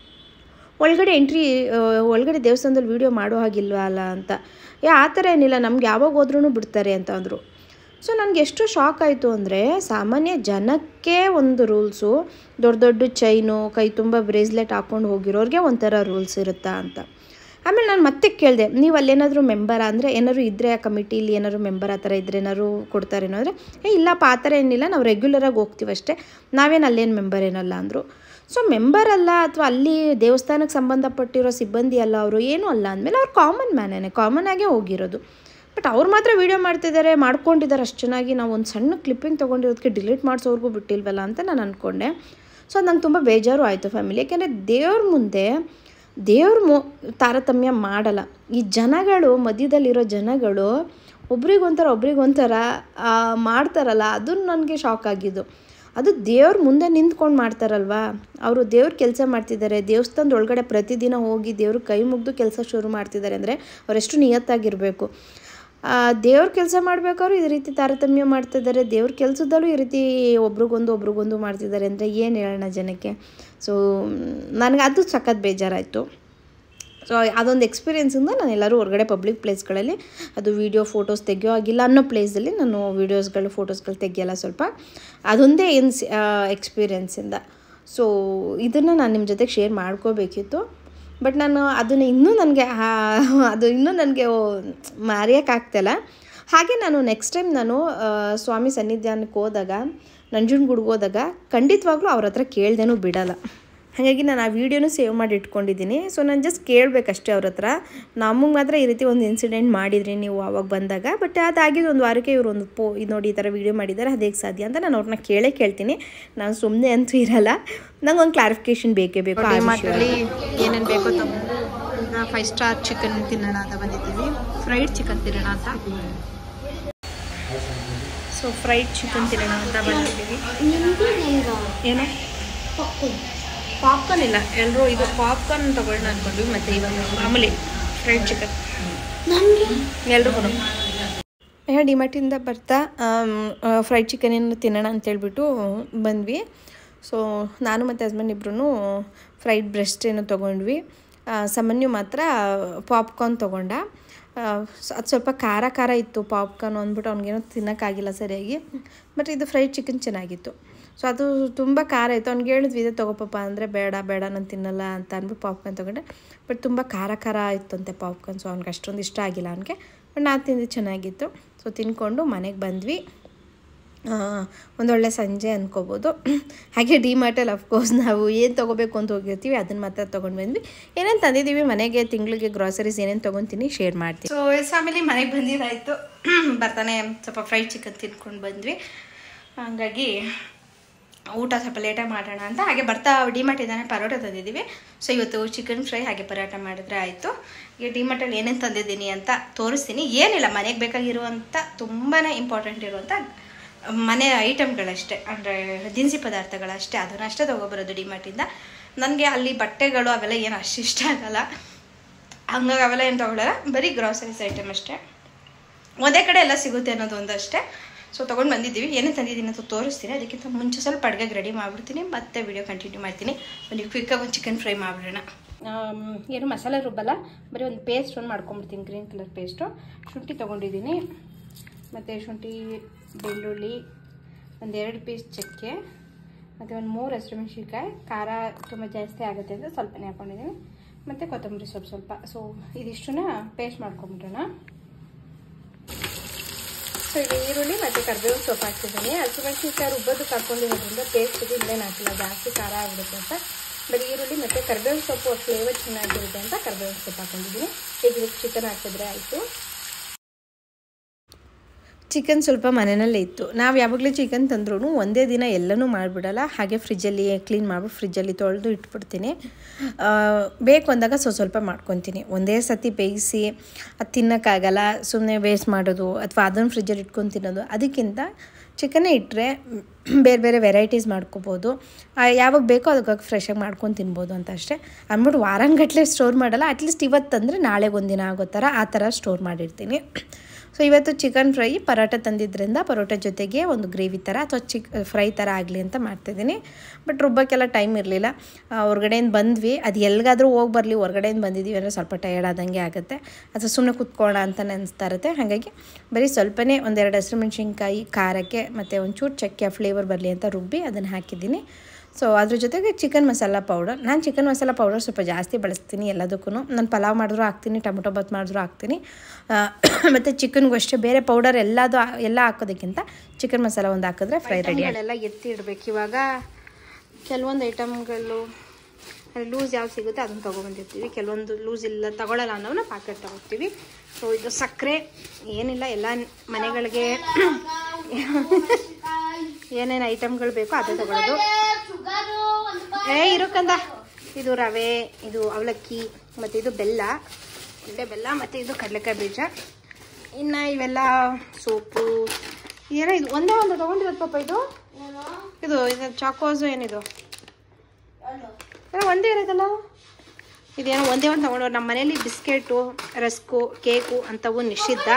ಒಳಗಡೆ ಎಂಟ್ರಿ ಒಳಗಡೆ ದೇವಸ್ಥಾನದಲ್ಲಿ ವೀಡಿಯೋ ಮಾಡೋ ಹಾಗಿಲ್ವ ಅಲ್ಲ ಅಂತ. ಏ ಆ ಥರ ಏನಿಲ್ಲ, ನಮ್ಗೆ ಯಾವಾಗ ಹೋದ್ರೂ ಬಿಡ್ತಾರೆ ಅಂತ ಅಂದರು. ಸೊ ನನಗೆ ಎಷ್ಟು ಶಾಕ್ ಆಯಿತು ಅಂದರೆ, ಸಾಮಾನ್ಯ ಜನಕ್ಕೆ ಒಂದು ರೂಲ್ಸು, ದೊಡ್ಡ ದೊಡ್ಡ ಚೈನು ಕೈ ತುಂಬ ಬ್ರೇಸ್ಲೆಟ್ ಹಾಕ್ಕೊಂಡು ಹೋಗಿರೋರಿಗೆ ಒಂಥರ ರೂಲ್ಸ್ ಇರುತ್ತಾ ಅಂತ. ಆಮೇಲೆ ನಾನು ಮತ್ತೆ ಕೇಳಿದೆ, ನೀವು ಅಲ್ಲೇನಾದರೂ ಮೆಂಬರ ಅಂದರೆ, ಏನಾದ್ರು ಇದ್ದರೆ ಆ ಕಮಿಟಿಲಿ ಏನಾದ್ರು ಮೆಂಬರ್ ಆ ಥರ ಇದ್ದರೆ ಏನಾದ್ರು ಕೊಡ್ತಾರೇನೋ ಅಂದರೆ, ಏ ಇಲ್ಲಪ್ಪ ಆ ಥರ ಏನಿಲ್ಲ, ನಾವು ರೆಗ್ಯುಲರಾಗಿ ಹೋಗ್ತೀವಿ ಅಷ್ಟೇ, ನಾವೇನು ಅಲ್ಲೇನು ಮೆಂಬರ್ ಏನಲ್ಲ ಅಂದರು. ಸೊ ಮೆಂಬರ್ ಅಲ್ಲ ಅಥವಾ ಅಲ್ಲಿ ದೇವಸ್ಥಾನಕ್ಕೆ ಸಂಬಂಧಪಟ್ಟಿರೋ ಸಿಬ್ಬಂದಿ ಅಲ್ಲ ಅವರು, ಏನೂ ಅಲ್ಲ ಅಂದಮೇಲೆ ಅವ್ರು ಕಾಮನ್ ಮ್ಯಾನೇನೆ, ಕಾಮನ್ ಆಗೇ ಹೋಗಿರೋದು. ಬಟ್ ಅವ್ರು ಮಾತ್ರ ವೀಡಿಯೋ ಮಾಡ್ತಿದ್ದಾರೆ, ಮಾಡ್ಕೊಂಡಿದ್ದಾರೆ ಅಷ್ಟು ಚೆನ್ನಾಗಿ. ನಾವು ಒಂದು ಸಣ್ಣ ಕ್ಲಿಪ್ಪಿಂಗ್ ತೊಗೊಂಡಿರೋದಕ್ಕೆ ಡಿಲೀಟ್ ಮಾಡಿಸೋರ್ಗೂ ಬಿಟ್ಟಿಲ್ವಲ್ಲ ಅಂತ ನಾನು ಅಂದ್ಕೊಂಡೆ. ಸೊ ಅದು ನಂಗೆ ತುಂಬ ಬೇಜಾರು ಆಯಿತು ಫ್ಯಾಮಿಲಿ. ಯಾಕೆಂದರೆ ದೇವ್ರ ಮುಂದೆ ದೇವ್ರ ಮೋ ತಾರತಮ್ಯ ಮಾಡಲ್ಲ. ಈ ಜನಗಳು, ಮಧ್ಯದಲ್ಲಿರೋ ಜನಗಳು ಒಬ್ರಿಗೊಂಥರ ಒಬ್ರಿಗೊಂಥರ ಮಾಡ್ತಾರಲ್ಲ, ಅದು ನನಗೆ ಶಾಕ್ ಆಗಿದ್ದು. ಅದು ದೇವ್ರ ಮುಂದೆ ನಿಂತ್ಕೊಂಡು ಮಾಡ್ತಾರಲ್ವ, ಅವರು ದೇವ್ರ ಕೆಲಸ ಮಾಡ್ತಿದ್ದಾರೆ, ದೇವಸ್ಥಾನದ ಒಳಗಡೆ ಪ್ರತಿದಿನ ಹೋಗಿ ದೇವ್ರ ಕೈ ಮುಗಿದು ಕೆಲಸ ಶುರು ಮಾಡ್ತಿದ್ದಾರೆ ಅಂದರೆ ಅವರೆಷ್ಟು ನಿಯತ್ತಾಗಿರಬೇಕು. ದೇವ್ರ ಕೆಲಸ ಮಾಡಬೇಕಾದ್ರು ಈ ರೀತಿ ತಾರತಮ್ಯ ಮಾಡ್ತಿದ್ದಾರೆ, ದೇವ್ರ ಕೆಲಸದಲ್ಲೂ ಈ ರೀತಿ ಒಬ್ರಿಗೊಂದು ಒಬ್ರಿಗೊಂದು ಮಾಡ್ತಿದ್ದಾರೆ ಅಂದರೆ ಏನು ಹೇಳೋಣ ಜನಕ್ಕೆ. ಸೊ ನನಗೆ ಅದು ಸಖತ್ ಬೇಜಾರಾಯಿತು. ಸೊ ಅದೊಂದು ಎಕ್ಸ್ಪೀರಿಯೆನ್ಸಿಂದ ನಾನು ಎಲ್ಲರೂ ಹೊರಗಡೆ ಪಬ್ಲಿಕ್ ಪ್ಲೇಸ್ಗಳಲ್ಲಿ ಅದು ವೀಡಿಯೋ ಫೋಟೋಸ್ ತೆಗಿಯೋ ಆಗಿಲ್ಲ ಅನ್ನೋ ಪ್ಲೇಸಲ್ಲಿ ನಾನು ವೀಡಿಯೋಸ್ಗಳು ಫೋಟೋಸ್ಗಳು ತೆಗಿಯಲ್ಲ ಸ್ವಲ್ಪ. ಅದೊಂದೇ ಏನು ಎಕ್ಸ್ಪೀರಿಯೆನ್ಸಿಂದ. ಸೊ ಇದನ್ನು ನಾನು ನಿಮ್ಮ ಜೊತೆಗೆ ಶೇರ್ ಮಾಡ್ಕೋಬೇಕಿತ್ತು. ಬಟ್ ನಾನು ಅದನ್ನು ಇನ್ನೂ ನನಗೆ ಅದು ಇನ್ನೂ ನನಗೆ ಮರೆಯೋಕ್ಕಾಗ್ತಾಯಿಲ್ಲ. ಹಾಗೆ ನಾನು ನೆಕ್ಸ್ಟ್ ಟೈಮ್ ನಾನು ಸ್ವಾಮಿ ಸನ್ನಿಧಾನಕ್ಕೆ ಹೋದಾಗ, ನಂಜನಗೂಡಿಗೆ ಹೋದಾಗ ಖಂಡಿತವಾಗ್ಲೂ ಅವ್ರ ಹತ್ರ ಕೇಳ್ದೇನೂ ಬಿಡೋಲ್ಲ. ಹಾಗಾಗಿ ನಾನು ಆ ವೀಡಿಯೋನೂ ಸೇವ್ ಮಾಡಿ ಇಟ್ಕೊಂಡಿದ್ದೀನಿ. ಸೊ ನಾನು ಜಸ್ಟ್ ಕೇಳಬೇಕಷ್ಟೇ ಅವ್ರ ಹತ್ರ, ನಮಗೆ ಮಾತ್ರ ಈ ರೀತಿ ಒಂದು ಇನ್ಸಿಡೆಂಟ್ ಮಾಡಿದ್ರಿ ನೀವು ಆವಾಗ ಬಂದಾಗ, ಬಟ್ ಅದಾಗಿದ್ದು ಒಂದು ವಾರಕ್ಕೆ ಇವರು ಒಂದು ಪೋ ಇದು ನೋಡಿ ಈ ಥರ ವೀಡಿಯೋ ಮಾಡಿದ್ದಾರೆ, ಅದು ಹೇಗೆ ಸಾಧ್ಯ ಅಂತ ನಾನು ಅವ್ರನ್ನ ಕೇಳೇ ಕೇಳ್ತೀನಿ. ನಾನು ಸುಮ್ಮನೆ ಅಂತೂ ಇರಲ್ಲ, ನಂಗೆ ಒಂದು ಕ್ಲಾರಿಫಿಕೇಷನ್ ಬೇಕೇ ಬೇಕು. ಮಾರ್ಟಲ್ಲಿ ಏನೇನು ಬೇಕೋ ತಗೊಂಡು ಈಗ ಫೈವ್ ಸ್ಟಾರ್ ಚಿಕನ್ ತಿನ್ನೋಣ ಅಂತ ಬಂದಿದ್ದೀವಿ. ಫ್ರೈಡ್ ಚಿಕನ್ ತಿನ್ನೋಣ ಅಂತ ಸೊ ಫ್ರೈಡ್ ಚಿಕನ್ ತಿನ್ನೋಣ ಅಂತ ಬಂದಿದ್ದೀವಿ. ಏನೋ ಪಾಪ್ಕಾರ್ನ್ ಇಲ್ಲ, ಎಲ್ಲರೂ ಇದು ಪಾಪ್ಕಾರ್ನ್ ತೊಗೊಳ್ಳೋಣ ಅಂದ್ಕೊಂಡ್ವಿ. ಮತ್ತು ಇವಾಗ ಮಾಮೂಲಿ ಫ್ರೈಡ್ ಚಿಕನ್ ಎಲ್ಲರೂ ಕೊಡು. ಡಿಮಾರ್ಟಿಂದ ಬರ್ತಾ ಫ್ರೈಡ್ ಚಿಕನ್ ಏನು ತಿನ್ನೋಣ ಅಂತೇಳ್ಬಿಟ್ಟು ಬಂದ್ವಿ. ಸೊ ನಾನು ಮತ್ತು ಹಸ್ಬೆಂಡ್ ಇಬ್ಬರೂ ಫ್ರೈಡ್ ಬ್ರೆಸ್ಟ್ ಏನು ತೊಗೊಂಡ್ವಿ. ಸಾಮಾನ್ಯ ಮಾತ್ರ ಪಾಪ್ಕಾರ್ನ್ ತೊಗೊಂಡ. ಅದು ಸ್ವಲ್ಪ ಖಾರ ಖಾರ ಇತ್ತು ಪಾಪ್ಕಾರ್ನ್ ಅಂದ್ಬಿಟ್ಟು ಅವ್ನಿಗೇನೋ ತಿನ್ನೋಕ್ಕಾಗಿಲ್ಲ ಸರಿಯಾಗಿ. ಬಟ್ ಇದು ಫ್ರೈಡ್ ಚಿಕನ್ ಚೆನ್ನಾಗಿತ್ತು. ಸೊ ಅದು ತುಂಬ ಖಾರ ಇತ್ತು. ಅವ್ನಿಗೆ ಹೇಳಿದ್ವಿ ಇದೆ ತೊಗೋಪಪ್ಪ ಅಂದರೆ ಬೇಡ ಬೇಡ ನಾನು ತಿನ್ನಲ್ಲ ಅಂತ ಅಂದ್ಬಿಟ್ಟು ಪಾಪ್ಕಾರ್ನ್ ತೊಗೊಂಡೆ. ಬಟ್ ತುಂಬ ಖಾರ ಖಾರ ಇತ್ತಂತೆ ಪಾಪ್ಕಾರ್ನ್. ಸೊ ಅವ್ನಿಗೆ ಅಷ್ಟೊಂದು ಇಷ್ಟ ಆಗಿಲ್ಲ ಅವನಿಗೆ. ಬಟ್ ನಾನು ತಿಂದು ಚೆನ್ನಾಗಿತ್ತು. ಸೊ ತಿನ್ಕೊಂಡು ಮನೆಗೆ ಬಂದ್ವಿ. ಒಂದೊಳ್ಳೆ ಸಂಜೆ ಅಂದ್ಕೋಬೋದು. ಹಾಗೆ ಡಿಮಾರ್ಟಲ್ಲಿ ಅಫ್ಕೋರ್ಸ್ ನಾವು ಏನು ತೊಗೋಬೇಕು ಅಂತ ಹೋಗಿರ್ತೀವಿ ಅದನ್ನು ಮಾತ್ರ ತೊಗೊಂಡು ಬಂದ್ವಿ. ಏನೇನು ತಂದಿದ್ದೀವಿ ಮನೆಗೆ ತಿಂಗಳಿಗೆ ಗ್ರಾಸರೀಸ್ ಏನೇನು ತೊಗೊತೀನಿ ಶೇರ್ ಮಾಡ್ತೀವಿ. ಸೊ ಫ್ಯಾಮಿಲಿ ಮನೆಗೆ ಬಂದಿದ್ದಾಯಿತು. ಬರ್ತಾನೆ ಸ್ವಲ್ಪ ಫ್ರೈಡ್ ಚಿಕನ್ ತಿನ್ಕೊಂಡು ಬಂದ್ವಿ. ಹಾಗಾಗಿ ಊಟ ಸ್ವಲ್ಪ ಲೇಟಾಗಿ ಮಾಡೋಣ ಅಂತ ಹಾಗೆ ಬರ್ತಾ ಡಿಮಾರ್ಟ್ ಇದ್ದಾನೆ ಪರೋಟ ತಂದಿದ್ದೀವಿ. ಸೊ ಇವತ್ತು ಚಿಕನ್ ಫ್ರೈ ಹಾಗೆ ಪರೋಟ ಮಾಡಿದ್ರೆ ಆಯಿತು. ಈಗ ಡಿಮಾರ್ಟಲ್ಲಿ ಏನೇನು ತಂದಿದ್ದೀನಿ ಅಂತ ತೋರಿಸ್ತೀನಿ. ಏನಿಲ್ಲ, ಮನೆಗೆ ಬೇಕಾಗಿರುವಂಥ ತುಂಬಾ ಇಂಪಾರ್ಟೆಂಟ್ ಇರುವಂಥ ಮನೆ ಐಟಮ್ಗಳಷ್ಟೇ, ಅಂದರೆ ದಿನಸಿ ಪದಾರ್ಥಗಳಷ್ಟೇ, ಅದನ್ನಷ್ಟೇ ತೊಗೊಬರೋದು ಡಿಮಾರ್ಟಿಂದ. ನನಗೆ ಅಲ್ಲಿ ಬಟ್ಟೆಗಳು ಅವೆಲ್ಲ ಏನು ಅಷ್ಟು ಇಷ್ಟ ಆಗಲ್ಲ, ಹಂಗಾಗಿ ಅವೆಲ್ಲ ಏನು ತೊಗೊಳ್ಳಲ್ಲ. ಬರೀ ಗ್ರಾಸರೀಸ್ ಐಟಮ್ ಅಷ್ಟೇ, ಒಂದೇ ಕಡೆ ಎಲ್ಲ ಸಿಗುತ್ತೆ ಅನ್ನೋದು ಒಂದಷ್ಟೇ. ಸೊ ತೊಗೊಂಡು ಬಂದಿದ್ದೀವಿ. ಏನೇ ತಂದಿದ್ದೀನಿ ಅಂತ ತೋರಿಸ್ತೀನಿ. ಅದಕ್ಕಿಂತ ಮುಂಚೆ ಸ್ವಲ್ಪ ಅಡುಗೆಗೆ ರೆಡಿ ಮಾಡಿಬಿಡ್ತೀನಿ, ಮತ್ತೆ ವಿಡಿಯೋ ಕಂಟಿನ್ಯೂ ಮಾಡ್ತೀನಿ. ಒಂದು ಕ್ವಿಕ್ಕಾಗಿ ಒಂದು ಚಿಕನ್ ಫ್ರೈ ಮಾಡಿಬಿಡೋಣ. ಏನು ಮಸಾಲೆ ರುಬ್ಬಲ್ಲ, ಬರೀ ಒಂದು ಪೇಸ್ಟ್ ಒಂದು ಮಾಡ್ಕೊಂಬಿಡ್ತೀನಿ, ಗ್ರೀನ್ ಕಲರ್ ಪೇಸ್ಟು. ಶುಂಠಿ ತೊಗೊಂಡಿದ್ದೀನಿ, ಮತ್ತು ಶುಂಠಿ, ಬೆಳ್ಳುಳ್ಳಿ, ಒಂದೆರಡು ಪೀಸ್ ಚಕ್ಕೆ, ಮತ್ತು ಒಂದು ಮೂರು ಹಸಿಮೆಣಸಿನ್ಕಾಯಿ. ಖಾರ ತುಂಬ ಜಾಸ್ತಿ ಆಗುತ್ತೆ ಅಂತ ಸ್ವಲ್ಪನೇ ಹಾಕ್ಕೊಂಡಿದ್ದೀನಿ, ಮತ್ತು ಕೊತ್ತಂಬರಿ ಸ್ವಲ್ಪ ಸ್ವಲ್ಪ. ಸೊ ಇದಿಷ್ಟನ್ನ ಪೇಸ್ಟ್ ಮಾಡ್ಕೊಂಬಿಡೋಣ. ಸೊ ಈಗ ಈರುಳ್ಳಿ ಮತ್ತು ಕರಿಬೇವು ಸೊಪ್ಪು ಹಾಕ್ತಿದ್ದೀನಿ. ಹಸಿಮೆಣಸಿನ್ಕಾಯಿ ರುಬ್ಬೋದಕ್ಕೆ ಹಾಕ್ಕೊಂಡಿರೋದ್ರಿಂದ ಪೇಸ್ಟ್ ಇಲ್ಲೇನು ಹಾಕಿಲ್ಲ, ಜಾಸ್ತಿ ಖಾರ ಆಗಿಬಿಡುತ್ತೆ ಅಂತ. ಬರೀ ಈರುಳ್ಳಿ ಮತ್ತು ಕರಿಬೇವು ಸೊಪ್ಪು ಫ್ಲೇವರ್ ಚೆನ್ನಾಗಿರುತ್ತೆ ಅಂತ ಕರಿಬೇವು ಸೊಪ್ಪು ಹಾಕೊಂಡಿದ್ದೀನಿ. ಈಗ ಚಿಕನ್ ಹಾಕಿದ್ರೆ ಆಯಿತು. ಚಿಕನ್ ಸ್ವಲ್ಪ ಮನೆಯಲ್ಲೇ ಇತ್ತು. ನಾವು ಯಾವಾಗಲೂ ಚಿಕನ್ ತಂದ್ರೂ ಒಂದೇ ದಿನ ಎಲ್ಲನೂ ಮಾಡಿಬಿಡಲ್ಲ, ಹಾಗೆ ಫ್ರಿಜ್ಜಲ್ಲಿ ಕ್ಲೀನ್ ಮಾಡಿಬಿಟ್ಟು ಫ್ರಿಜ್ಜಲ್ಲಿ ತೊಳೆದು ಇಟ್ಬಿಡ್ತೀನಿ. ಬೇಕು ಅಂದಾಗ ಸ್ವಲ್ಪ ಸ್ವಲ್ಪ ಮಾಡ್ಕೊತೀನಿ. ಒಂದೇ ಸತಿ ಬೇಯಿಸಿ ಅದು ತಿನ್ನೋಕ್ಕಾಗಲ್ಲ, ಸುಮ್ಮನೆ ವೇಸ್ಟ್ ಮಾಡೋದು ಅಥವಾ ಅದನ್ನು ಫ್ರಿಜ್ಜಲ್ಲಿ ಇಟ್ಕೊಂಡು ತಿನ್ನೋದು. ಅದಕ್ಕಿಂತ ಚಿಕನ್ನೇ ಇಟ್ಟರೆ ಬೇರೆ ಬೇರೆ ವೆರೈಟೀಸ್ ಮಾಡ್ಕೋಬೋದು, ಯಾವಾಗ ಬೇಕೋ ಅದಕ್ಕೆ ಫ್ರೆಶಾಗಿ ಮಾಡ್ಕೊಂಡು ತಿನ್ಬೋದು ಅಂತ ಅಷ್ಟೇ. ಅಂದ್ಬಿಟ್ಟು ವಾರಂಗಟ್ಟಲೆ ಸ್ಟೋರ್ ಮಾಡಲ್ಲ, ಅಟ್ಲೀಸ್ಟ್ ಇವತ್ತು ತಂದರೆ ನಾಳೆಗೆ ಒಂದಿನ ಆಗೋ ಥರ ಆ ಥರ ಸ್ಟೋರ್ ಮಾಡಿರ್ತೀನಿ. ಸೊ ಇವತ್ತು ಚಿಕನ್ ಫ್ರೈ ಪರೋಟ ತಂದಿದ್ದರಿಂದ ಪರೋಟ ಜೊತೆಗೆ ಒಂದು ಗ್ರೇವಿ ಥರ ಅಥವಾ ಚಿಕ್ ಫ್ರೈ ಥರ ಆಗಲಿ ಅಂತ ಮಾಡ್ತಿದ್ದೀನಿ. ಬಟ್ ರುಬ್ಬಕ್ಕೆಲ್ಲ ಟೈಮ್ ಇರಲಿಲ್ಲ. ಹೊರಗಡೆಯಿಂದ ಬಂದ್ವಿ, ಅದು ಎಲ್ಲಿಗಾದರೂ ಹೋಗಿ ಬರಲಿ, ಹೊರಗಡೆಯಿಂದ ಬಂದಿದ್ದೀವಿ ಅಂದರೆ ಸ್ವಲ್ಪ ಟಯರ್ಡ್ ಆದಂಗೆ ಆಗುತ್ತೆ, ಅಥವಾ ಸುಮ್ಮನೆ ಕುತ್ಕೊಳ್ಳೋಣ ಅಂತ ಅನಿಸ್ತಾ ಇರುತ್ತೆ. ಹಾಗಾಗಿ ಬರೀ ಸ್ವಲ್ಪನೇ ಒಂದೆರಡು ಹಸಿಮೆಣಸಿನ್ಕಾಯಿ ಖಾರಕ್ಕೆ ಮತ್ತು ಒಂಚೂರು ಚಕ್ಕೆ ಫ್ಲೇವರ್ ಬರಲಿ ಅಂತ ರುಬ್ಬಿ ಅದನ್ನು ಹಾಕಿದ್ದೀನಿ. ಸೊ ಅದ್ರ ಜೊತೆಗೆ ಚಿಕನ್ ಮಸಾಲ ಪೌಡರ್, ನಾನು ಚಿಕನ್ ಮಸಾಲ ಪೌಡರ್ ಸ್ವಲ್ಪ ಜಾಸ್ತಿ ಬಳಸ್ತೀನಿ ಎಲ್ಲದಕ್ಕೂ. ನಾನು ಪಲಾವ್ ಮಾಡಿದ್ರೂ ಹಾಕ್ತೀನಿ, ಟೊಮೊಟೊ ಬಾತ್ ಮಾಡಿದ್ರೂ ಹಾಕ್ತೀನಿ. ಮತ್ತು ಚಿಕನ್ಗೂ ಅಷ್ಟೇ, ಬೇರೆ ಪೌಡರ್ ಎಲ್ಲದು ಎಲ್ಲ ಹಾಕೋದಕ್ಕಿಂತ ಚಿಕನ್ ಮಸಾಲ ಒಂದು ಹಾಕಿದ್ರೆ ಫ್ರೈ ರೆಡಿ. ಎಲ್ಲ ಎತ್ತಿ ಇಡಬೇಕು. ಇವಾಗ ಕೆಲವೊಂದು ಐಟಮ್ಗಳು ಲೂಸ್ ಯಾವ್ದು ಸಿಗುತ್ತೆ ಅದನ್ನು ತೊಗೊಬಂದಿರ್ತೀವಿ, ಕೆಲವೊಂದು ಲೂಸ್ ಇಲ್ಲ ತಗೊಳ್ಳಲ್ಲ ಅನ್ನೋನ ಪ್ಯಾಕೆಟ್ ತೊಗೊಳ್ತೀವಿ. ಸೊ ಇದು ಸಕ್ಕರೆ ಏನಿಲ್ಲ, ಎಲ್ಲ ಮನೆಗಳಿಗೆ ಏನೇನು ಐಟಮ್ಗಳು ಬೇಕೋ ಅದೇ ತಗೊಳ್ಳೋದು. ಏ ಇರೋಕಂದ ಇದು ರವೆ, ಇದು ಅವಲಕ್ಕಿ, ಮತ್ತು ಇದು ಬೆಲ್ಲ, ಇಲ್ಲೇ ಬೆಲ್ಲ, ಮತ್ತು ಇದು ಕಡಲೆಕಾಯಿ ಬೀಜ. ಇನ್ನು ಇವೆಲ್ಲ ಸೋಪು ಏನೋ ಇದು ಒಂದೇ ಒಂದು ತೊಗೊಂಡಿರೋದು ಪಾಪ ಇದು ಇದು ಇದು ಚಾಕೋಸು ಏನಿದು ಏನೋ ಒಂದೇ ಇರೋದಲ್ಲ ಇದೇನೋ ಒಂದೇ ಒಂದು ತೊಗೊಂಡು ನಮ್ಮ ಮನೇಲಿ ಬಿಸ್ಕೆಟು ರಸ್ಕು ಕೇಕು ಅಂಥವು ನಿಷಿದ್ಧ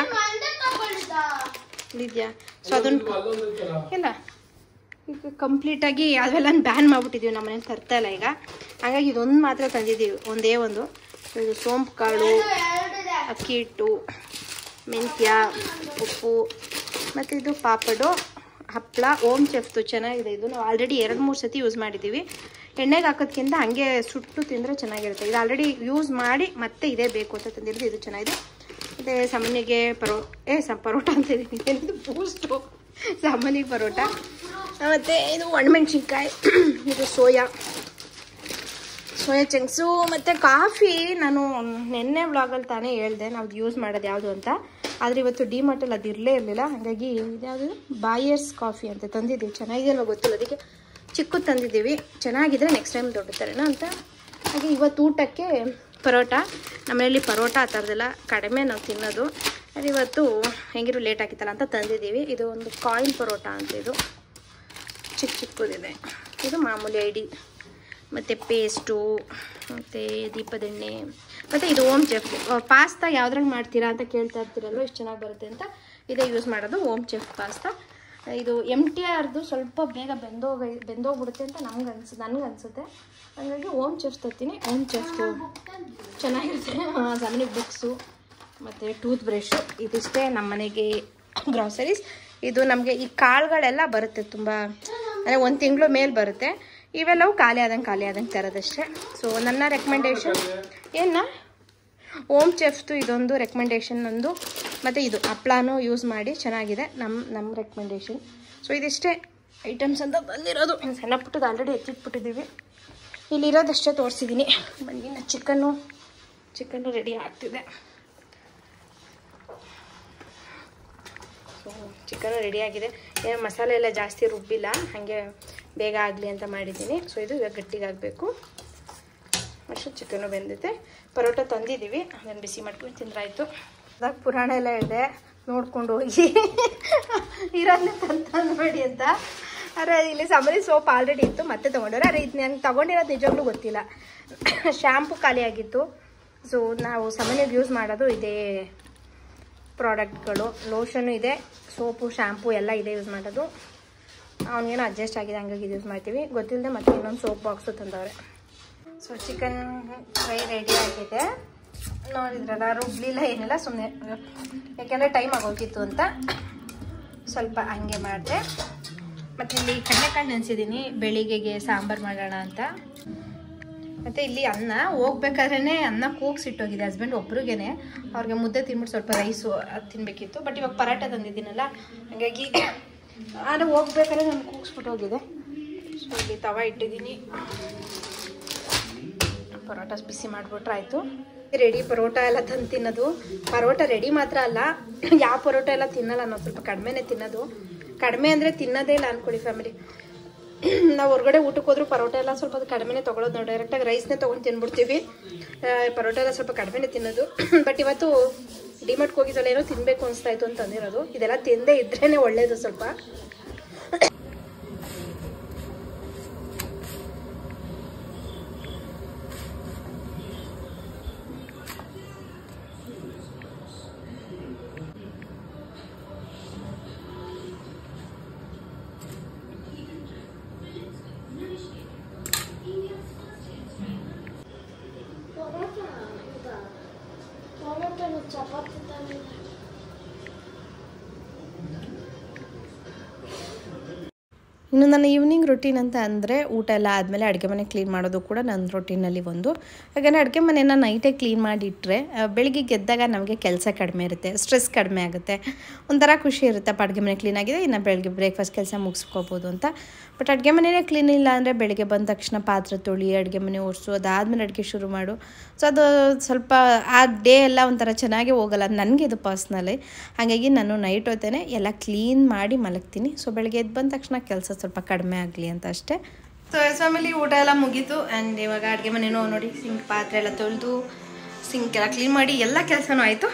ಇದೆಯಾ ಸೊ ಅದನ್ನು ಇಲ್ಲ ಈಗ ಕಂಪ್ಲೀಟಾಗಿ ಅವೆಲ್ಲ ಬ್ಯಾನ್ ಮಾಡಿಬಿಟ್ಟಿದ್ದೀವಿ ನಮ್ಮ ಮನೇಲಿ ತರ್ತಾ ಇಲ್ಲ ಈಗ ಹಾಗಾಗಿ ಇದೊಂದು ಮಾತ್ರ ತಂದಿದ್ದೀವಿ ಒಂದೇ ಒಂದು ಇದು ಸೋಂಪು ಕಾಳು ಅಕ್ಕಿ ಹಿಟ್ಟು ಮೆಂತ್ಯ ಉಪ್ಪು ಮತ್ತು ಇದು ಪಾಪಡು ಹಪ್ಪಳ ಓಮ್ ಚೆಫ್ತು ಚೆನ್ನಾಗಿದೆ ಇದು ನಾವು ಆಲ್ರೆಡಿ ಎರಡು ಮೂರು ಸತಿ ಯೂಸ್ ಮಾಡಿದ್ದೀವಿ ಎಣ್ಣೆಗೆ ಹಾಕೋದ್ಕಿಂತ ಹಾಗೆ ಸುಟ್ಟು ತಿಂದರೆ ಚೆನ್ನಾಗಿರುತ್ತೆ ಇದು ಆಲ್ರೆಡಿ ಯೂಸ್ ಮಾಡಿ ಮತ್ತೆ ಇದೇ ಬೇಕು ಅಂತ ತಂದಿರೋದು ಇದು ಚೆನ್ನಾಗಿದೆ ಮತ್ತು ಸಾಮಾನ್ಯಗೆ ಪರೋ ಏ ಸ ಪರೋಟ ಅಂತ ಇದ್ದೀನಿ ಏನಿದು ಬೂಸ್ಟು ಸಾಮಾನ್ಯಗೆ ಪರೋಟ ಮತ್ತು ಇದು ಒಣಮೆಣ್ಸಿನ್ಕಾಯಿ ಇದು ಸೋಯಾ ಸೋಯಾ ಚಂಕ್ಸು ಮತ್ತು ಕಾಫಿ ನಾನು ನಿನ್ನೆ ವ್ಲಾಗಲ್ಲಿ ತಾನೇ ಹೇಳಿದೆ ನಾವು ಯೂಸ್ ಮಾಡೋದು ಯಾವುದು ಅಂತ ಆದರೆ ಇವತ್ತು ಡಿ ಮಾರ್ಟಲ್ಲಿ ಅದು ಇರಲೇ ಇರಲಿಲ್ಲ ಹಾಗಾಗಿ ಇದ್ಯಾವುದು ಬಾಯರ್ಸ್ ಕಾಫಿ ಅಂತ ತಂದಿದ್ದೀವಿ ಚೆನ್ನಾಗಿದೆ ಅಲ್ವ ಗೊತ್ತಿಲ್ಲ ಅದಕ್ಕೆ ಚಿಕ್ಕದು ತಂದಿದ್ದೀವಿ ಚೆನ್ನಾಗಿದ್ರೆ ನೆಕ್ಸ್ಟ್ ಟೈಮ್ ದೊಡ್ಡ ತರೋಣ ಅಂತ ಹಾಗೆ ಇವತ್ತು ಊಟಕ್ಕೆ ಪರೋಟ ನಮ್ಮನೇಲಿ ಪರೋಟ ಆ ಥರದ್ದೆಲ್ಲ ಕಡಿಮೆ ನಾವು ತಿನ್ನೋದು ಅದು ಇವತ್ತು ಹೆಂಗಿರು ಲೇಟ್ ಆಗಿತ್ತಲ್ಲ ಅಂತ ತಂದಿದ್ದೀವಿ ಇದು ಒಂದು ಕಾಯಿನ್ ಪರೋಟ ಅಂತ ಇದು ಚಿಕ್ಕ ಚಿಕ್ಕದಿದೆ ಇದು ಮಾಮೂಲಿ ಐಡಿ ಮತ್ತು ಪೇಸ್ಟು ಮತ್ತು ದೀಪದೆಣ್ಣೆ ಮತ್ತು ಇದು ಓಮ್ ಚೆಫ್ ಪಾಸ್ತಾ ಯಾವ್ದ್ರಲ್ಲಿ ಮಾಡ್ತೀರಾ ಅಂತ ಕೇಳ್ತಾ ಇರ್ತೀರಲ್ವ ಎಷ್ಟು ಚೆನ್ನಾಗಿ ಬರುತ್ತೆ ಅಂತ ಇದೇ ಯೂಸ್ ಮಾಡೋದು ಓಮ್ ಚೆಫ್ ಪಾಸ್ತಾ ಇದು ಎಮ್ ಟಿ ಆರ್ದು ಸ್ವಲ್ಪ ಬೇಗ ಬೆಂದೋಗ ಬೆಂದೋಗ್ಬಿಡುತ್ತೆ ಅಂತ ನಮ್ಗೆ ಅನ್ಸ ನನಗೆ ಅನಿಸುತ್ತೆ ಹಾಗಾಗಿ ಓಮ್ ಚೆಫ್ ತರ್ತೀನಿ ಓಮ್ ಚೆಫ್ದು ಚೆನ್ನಾಗಿರುತ್ತೆ ಸಾಮಾನ್ಯ ಬುಕ್ಸು ಮತ್ತು ಟೂತ್ ಬ್ರಷು ಇದಿಷ್ಟೇ ನಮ್ಮ ಮನೆಗೆ ಗ್ರಾಸರೀಸ್ ಇದು ನಮಗೆ ಈ ಕಾಳುಗಳೆಲ್ಲ ಬರುತ್ತೆ ತುಂಬ ಅಂದರೆ ಒಂದು ತಿಂಗಳು ಮೇಲೆ ಬರುತ್ತೆ ಇವೆಲ್ಲವೂ ಖಾಲಿ ಆದಂಗೆ ಖಾಲಿ ಆದಂಗೆ ತರೋದಷ್ಟೇ ಸೊ ನನ್ನ ರೆಕಮೆಂಡೇಶನ್ ಏನ ಓಮ್ ಚೆಫ್ದು ಇದೊಂದು ರೆಕಮೆಂಡೇಶನ್ ನಂದು ಮತ್ತು ಇದು ಹಪ್ಳನೂ ಯೂಸ್ ಮಾಡಿ ಚೆನ್ನಾಗಿದೆ ನಮ್ಮ ನಮ್ಮ ರೆಕಮೆಂಡೇಶನ್ ಸೊ ಇದಿಷ್ಟೇ ಐಟಮ್ಸ್ ಅಂತ ಬಂದಿರೋದು ಸಣ್ಣ ಪುಟ್ಟದ್ದು ಆಲ್ರೆಡಿ ಎತ್ತಿಟ್ಬಿಟ್ಟಿದ್ದೀವಿ ಇಲ್ಲಿರೋದಷ್ಟೇ ತೋರಿಸಿದ್ದೀನಿ ಬನ್ನಿ ನಾ ಚಿಕನ್ನು ಚಿಕನ್ನು ರೆಡಿ ಆಗ್ತಿದೆ ಸೊ ಚಿಕನ್ನು ರೆಡಿಯಾಗಿದೆ ಏನು ಮಸಾಲೆ ಎಲ್ಲ ಜಾಸ್ತಿ ರುಬ್ಬಿಲ್ಲ ಹಾಗೆ ಬೇಗ ಆಗಲಿ ಅಂತ ಮಾಡಿದ್ದೀನಿ ಸೊ ಇದು ಇವಾಗ ಗಟ್ಟಿಗಾಗಬೇಕು ಅಷ್ಟು ಚಿಕನ್ನು ಬೆಂದಿದೆ ಪರೋಟ ತಂದಿದ್ದೀವಿ ಅದನ್ನು ಬಿಸಿ ಮಾಡ್ಕೊಂಡು ತಿಂದ್ರಾಯ್ತು ಅದಾಗ ಪುರಾಣ ಎಲ್ಲ ಇದೆ ನೋಡ್ಕೊಂಡು ಹೋಗಿ ಇರೋದನ್ನ ತಂದು ಮಾಡಿ ಅಂತ ಅರೆ ಇಲ್ಲಿ ಸಮರಿ ಸೋಪ್ ಆಲ್ರೆಡಿ ಇತ್ತು ಮತ್ತೆ ತೊಗೊಂಡ್ರೆ ಅರೆ ಇದು ನನಗೆ ತೊಗೊಂಡಿರೋದು ನಿಜವಾಗ್ಲೂ ಗೊತ್ತಿಲ್ಲ ಶ್ಯಾಂಪು ಖಾಲಿಯಾಗಿತ್ತು ಸೊ ನಾವು ಸಾಮಾನ್ಯವಾಗಿ ಯೂಸ್ ಮಾಡೋದು ಇದೇ ಪ್ರಾಡಕ್ಟ್ಗಳು ಲೋಷನು ಇದೆ ಸೋಪು ಶ್ಯಾಂಪು ಎಲ್ಲ ಇದೆ ಯೂಸ್ ಮಾಡೋದು ಅವನಿಗೇನೋ ಅಡ್ಜಸ್ಟ್ ಆಗಿದೆ ಹಂಗಾಗಿ ಯೂಸ್ ಮಾಡ್ತೀವಿ ಗೊತ್ತಿಲ್ಲದೆ ಮತ್ತೆ ಇನ್ನೊಂದು ಸೋಪ್ ಬಾಕ್ಸು ತಂದವ್ರೆ ಸೊ ಚಿಕನ್ ಫ್ರೈ ರೆಡಿ ಆಗಿದೆ ನೋಡಿದ್ರಲ್ಲ ರುಬ್ಲಿಲ್ಲ ಏನಿಲ್ಲ ಸುಮ್ಮನೆ ಯಾಕೆಂದರೆ ಟೈಮ್ ಆಗೋಗಿತ್ತು ಅಂತ ಸ್ವಲ್ಪ ಹಂಗೆ ಮಾಡಿದೆ ಮತ್ತು ಇಲ್ಲಿ ಕಡಲೆಕಾಳು ನೆನೆಸಿದ್ದೀನಿ ಬೆಳಿಗ್ಗೆಗೆ ಸಾಂಬಾರು ಮಾಡೋಣ ಅಂತ ಮತ್ತು ಇಲ್ಲಿ ಅನ್ನ ಹೋಗ್ಬೇಕಾದ್ರೇ ಅನ್ನ ಕೂಗ್ಸಿಟ್ಟೋಗಿದೆ ಹಸ್ಬೆಂಡ್ ಒಬ್ರಿಗೇನೆ ಅವ್ರಿಗೆ ಮುದ್ದೆ ತಿನ್ಬಿಟ್ಟು ಸ್ವಲ್ಪ ರೈಸು ಅದು ತಿನ್ನಬೇಕಿತ್ತು ಬಟ್ ಇವಾಗ ಪರಾಟ ತಂದಿದ್ದೀನಲ್ಲ ಹಾಗಾಗಿ ಆದರೆ ಹೋಗ್ಬೇಕಾದ್ರೆ ನಾನು ಕೂಗಿಸ್ಬಿಟ್ಟು ಹೋಗಿದೆ ಸೊ ಇಲ್ಲಿ ತವ ಇಟ್ಟಿದ್ದೀನಿ ಪರೋಟ ಬಿಸಿ ಮಾಡಿಬಿಟ್ರೆ ಆಯಿತು ರೆಡಿ ಪರೋಟ ಎಲ್ಲ ತಂದು ತಿನ್ನೋದು ಪರೋಟ ರೆಡಿ ಮಾತ್ರ ಅಲ್ಲ ಯಾವ ಪರೋಟ ಎಲ್ಲ ತಿನ್ನಲ್ಲ ನಾವು ಸ್ವಲ್ಪ ಕಡಿಮೆನೇ ತಿನ್ನೋದು ಕಡಿಮೆ ಅಂದರೆ ತಿನ್ನೋದೇ ಇಲ್ಲ ಅಂದ್ಕೊಳ್ಳಿ ಫ್ಯಾಮಿಲಿ ನಾವು ಹೊರಗಡೆ ಊಟಕ್ಕೆ ಹೋದ್ರೂ ಪರೋಟ ಎಲ್ಲ ಸ್ವಲ್ಪ ಅದು ಕಡಿಮೆನೇ ತೊಗೊಳೋದು ನಾವು ಡೈರೆಕ್ಟಾಗಿ ರೈಸ್ನೇ ತೊಗೊಂಡು ತಿನ್ಬಿಡ್ತೀವಿ ಪರೋಟ ಎಲ್ಲ ಸ್ವಲ್ಪ ಕಡಿಮೆನೇ ತಿನ್ನೋದು ಬಟ್ ಇವತ್ತು ಡಿಮಾರ್ಟ್ಗೆ ಹೋಗಿದ್ದಲ್ಲ ಏನೋ ತಿನ್ನಬೇಕು ಅನಿಸ್ತಾ ಇತ್ತು ಅಂತ ಅಂದಿರೋದು ಇದೆಲ್ಲ ತಿಂದೇ ಇದ್ರೇ ಒಳ್ಳೇದು ಸ್ವಲ್ಪ ಇನ್ನು ನನ್ನ ಈವ್ನಿಂಗ್ ರೊಟೀನ್ ಅಂತ ಅಂದರೆ ಊಟ ಎಲ್ಲ ಆದಮೇಲೆ ಅಡುಗೆ ಮನೆ ಕ್ಲೀನ್ ಮಾಡೋದು ಕೂಡ ನನ್ನ ರೊಟೀನಲ್ಲಿ ಒಂದು ಯಾಕಂದರೆ ಅಡುಗೆ ಮನೆಯನ್ನು ನೈಟೇ ಕ್ಲೀನ್ ಮಾಡಿಟ್ರೆ ಬೆಳಿಗ್ಗೆ ಗೆದ್ದಾಗ ನಮಗೆ ಕೆಲಸ ಕಡಿಮೆ ಇರುತ್ತೆ ಸ್ಟ್ರೆಸ್ ಕಡಿಮೆ ಆಗುತ್ತೆ ಒಂಥರ ಖುಷಿ ಇರುತ್ತಪ್ಪ ಅಡುಗೆ ಮನೆ ಕ್ಲೀನ್ ಆಗಿದೆ ಇನ್ನು ಬೆಳಗ್ಗೆ ಬ್ರೇಕ್ಫಾಸ್ಟ್ ಕೆಲಸ ಮುಗಿಸ್ಕೋಬೋದು ಅಂತ ಬಟ್ ಅಡುಗೆ ಮನೆಯೇ ಕ್ಲೀನ್ ಇಲ್ಲ ಅಂದರೆ ಬೆಳಗ್ಗೆ ಬಂದ ತಕ್ಷಣ ಪಾತ್ರೆ ತೊಳಿ ಅಡುಗೆ ಮನೆ ಒರೆಸು ಅದಾದಮೇಲೆ ಅಡುಗೆ ಶುರು ಮಾಡು ಸೊ ಅದು ಸ್ವಲ್ಪ ಆ ಡೇ ಎಲ್ಲ ಒಂಥರ ಚೆನ್ನಾಗೇ ಹೋಗಲ್ಲ ನನಗೆ ಇದು ಪರ್ಸ್ನಲಿ ಹಾಗಾಗಿ ನಾನು ನೈಟ್ ಹೊತ್ತೇ ಎಲ್ಲ ಕ್ಲೀನ್ ಮಾಡಿ ಮಲಗ್ತೀನಿ ಸೊ ಬೆಳಗ್ಗೆ ಎದ್ದು ಬಂದ ತಕ್ಷಣ ಕೆಲಸ ಸ್ವಲ್ಪ ಕಡಿಮೆ ಆಗಲಿ ಅಂತ ಅಷ್ಟೇ ಸೊ ಎಸ್ ಫ್ಯಾಮಿಲಿ ಊಟ ಎಲ್ಲ ಮುಗೀತು ಆ್ಯಂಡ್ ಇವಾಗ ಅಡುಗೆ ಮನೆಯೂ ನೋಡಿ ಸಿಂಕ್ ಪಾತ್ರೆ ಎಲ್ಲ ತೊಳೆದು ಸಿಂಕ್ ಎಲ್ಲ ಕ್ಲೀನ್ ಮಾಡಿ ಎಲ್ಲ ಕೆಲಸನೂ ಆಯಿತು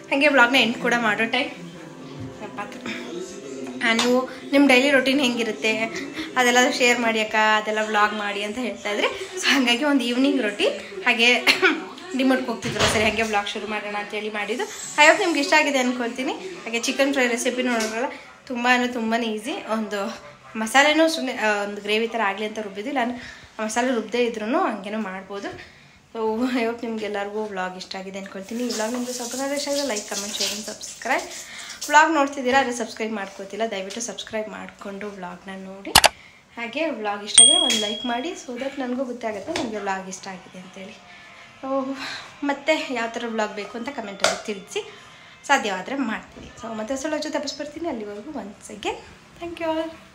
ಹಾಗೆ ವ್ಲಾಗ್ನ ಎಂಡ್ ಕೂಡ ಮಾಡೋ ಟೈಮ್ ಪಾತ್ರ. ನೀವು ನಿಮ್ಮ ಡೈಲಿ ರೊಟೀನ್ ಹೆಂಗಿರುತ್ತೆ ಅದೆಲ್ಲ ಶೇರ್ ಮಾಡಿ ಅಕ್ಕ, ಅದೆಲ್ಲ ವ್ಲಾಗ್ ಮಾಡಿ ಅಂತ ಹೇಳ್ತಾ ಇದ್ರಿ. ಸೊ ಹಾಗಾಗಿ ಒಂದು ಈವ್ನಿಂಗ್ ರೊಟೀನ್ ಹಾಗೆ ಡಿಮಾರ್ಟ್ಗೆ ಹೋಗ್ತಿದ್ರು ಸರಿ ಹಾಗೆ ವ್ಲಾಗ್ ಶುರು ಮಾಡೋಣ ಅಂತೇಳಿ ಮಾಡಿದ್ದು. ಐ ಹೋಪ್ ನಿಮ್ಗೆ ಇಷ್ಟ ಆಗಿದೆ ಅಂದ್ಕೊಳ್ತೀನಿ. ಹಾಗೆ ಚಿಕನ್ ಫ್ರೈ ರೆಸಿಪಿ ನೋಡೋಲ್ಲ ತುಂಬಾ ಅಂದರೆ ತುಂಬಾ ಈಸಿ. ಒಂದು ಮಸಾಲೆನೂ ಸುಮ್ಮನೆ ಒಂದು ಗ್ರೇವಿ ಥರ ಆಗಲಿ ಅಂತ ರುಬ್ಬಿದ್ದಿಲ್ಲ, ನಾನು ಮಸಾಲೆ ರುಬ್ಬದೇ ಇದ್ರೂ ಹಂಗೇನೋ ಮಾಡ್ಬೋದು. ಸೊ ಐ ಹೋಪ್ ನಿಮ್ಗೆಲ್ಲರಿಗೂ ವ್ಲಾಗ್ ಇಷ್ಟ ಆಗಿದೆ ಅಂದ್ಕೊಳ್ತೀನಿ. ಈ ವ್ಲಾಗ್ ನಿಮಗೆ ಸ್ವಲ್ಪ ಇಷ್ಟ ಆಗಿದೆ like comment share and subscribe. Vlog ನೋಡ್ತಿದ್ದೀರಾ ಆದರೆ ಸಬ್ಸ್ಕ್ರೈಬ್ ಮಾಡ್ಕೋತಿಲ್ಲ, ದಯವಿಟ್ಟು ಸಬ್ಸ್ಕ್ರೈಬ್ ಮಾಡಿಕೊಂಡು ವ್ಲಾಗ್ನ ನೋಡಿ. ಹಾಗೆ ವ್ಲಾಗ್ ಇಷ್ಟ ಆಗಿದೆ ಒಂದು ಲೈಕ್ ಮಾಡಿ, ಸೊ ದಟ್ ನನಗೂ ಗೊತ್ತಾಗುತ್ತೆ ನನಗೆ ವ್ಲಾಗ್ ಇಷ್ಟ ಆಗಿದೆ ಅಂತೇಳಿ. ಮತ್ತು ಯಾವ ಥರ ವ್ಲಾಗ್ ಬೇಕು ಅಂತ ಕಮೆಂಟಲ್ಲಿ ತಿಳಿಸಿ, ಸಾಧ್ಯವಾದರೆ ಮಾಡ್ತೀನಿ. ಸೊ ಮತ್ತೆ ಸಲ ಜೊತೆ ತಪ್ಪಿಸ್ಬರ್ತೀನಿ. ಅಲ್ಲಿವರೆಗೂ once again thank you all.